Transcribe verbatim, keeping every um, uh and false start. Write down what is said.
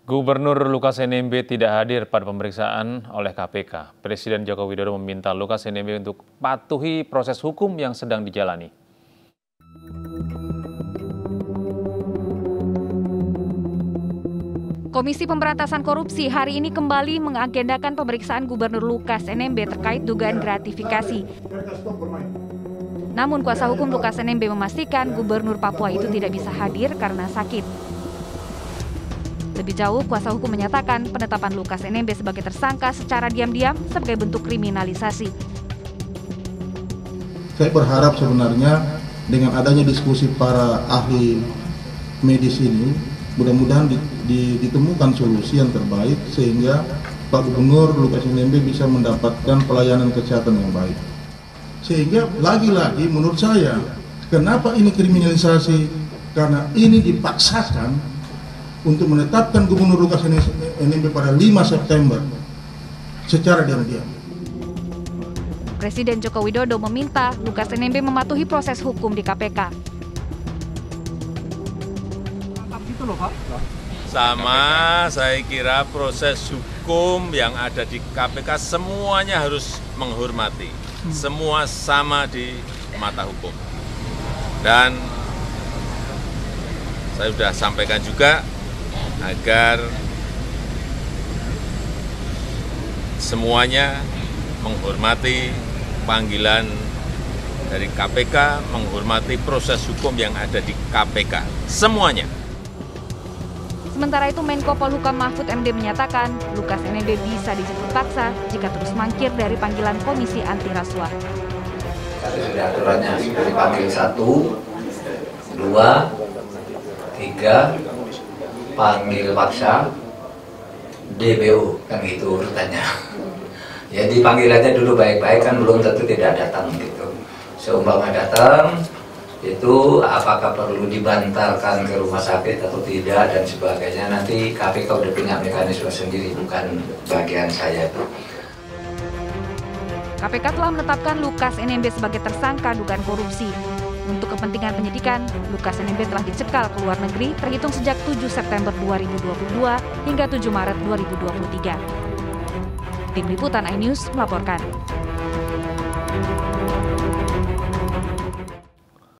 Gubernur Lukas N M B tidak hadir pada pemeriksaan oleh K P K. Presiden Joko Widodo meminta Lukas N M B untuk patuhi proses hukum yang sedang dijalani. Komisi Pemberantasan Korupsi hari ini kembali mengagendakan pemeriksaan Gubernur Lukas N M B terkait dugaan gratifikasi. Namun kuasa hukum Lukas N M B memastikan Gubernur Papua itu tidak bisa hadir karena sakit. Lebih jauh, kuasa hukum menyatakan penetapan Lukas N M B sebagai tersangka secara diam-diam sebagai bentuk kriminalisasi. Saya berharap sebenarnya dengan adanya diskusi para ahli medis ini, mudah-mudahan ditemukan solusi yang terbaik sehingga Pak Gubernur Lukas N M B bisa mendapatkan pelayanan kesehatan yang baik. Sehingga lagi-lagi menurut saya, kenapa ini kriminalisasi? Karena ini dipaksakan untuk menetapkan Gubernur Lukas N M B pada lima September secara diam-diam. Presiden Joko Widodo meminta Lukas N M B mematuhi proses hukum di K P K. Sama, saya kira proses hukum yang ada di K P K semuanya harus menghormati. Semua sama di mata hukum. Dan saya sudah sampaikan juga agar semuanya menghormati panggilan dari K P K, menghormati proses hukum yang ada di K P K, semuanya. Sementara itu, Menko Polhukam Mahfud M D menyatakan Lukas N M B bisa dijemput paksa jika terus mangkir dari panggilan Komisi Anti Rasuah. Tadi sudah aturannya, sudah dipanggil satu, dua, tiga, panggil paksa, D B O, kan gitu urutannya. Ya dipanggil aja dulu baik-baik, kan belum tentu tidak datang gitu. Seumpama datang, itu apakah perlu dibantalkan ke rumah sakit atau tidak dan sebagainya, nanti K P K udah punya mekanisme sendiri, bukan bagian saya itu. K P K telah menetapkan Lukas N M B sebagai tersangka dugaan korupsi. Untuk kepentingan penyidikan, Lukas N M B telah dicekal ke luar negeri terhitung sejak tujuh September dua ribu dua puluh dua hingga tujuh Maret dua ribu dua puluh tiga. Tim Liputan iNews melaporkan.